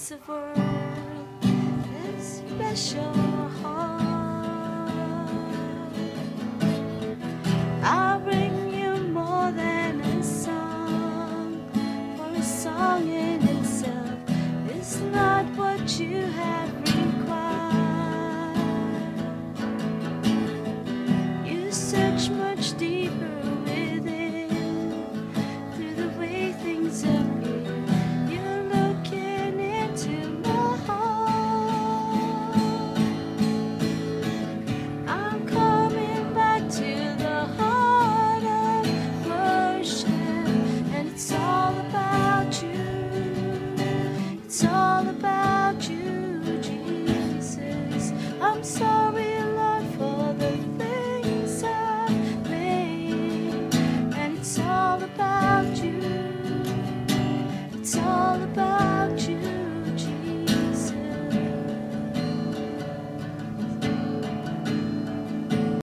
piece of world, this special heart. I'll bring you more than a song, for a song in itself is not what you have required. You search much deeper within, through the way things appear. You're looking into my heart. I'm coming back to the heart of worship, and it's all about you. It's all about you, Jesus. I'm sorry.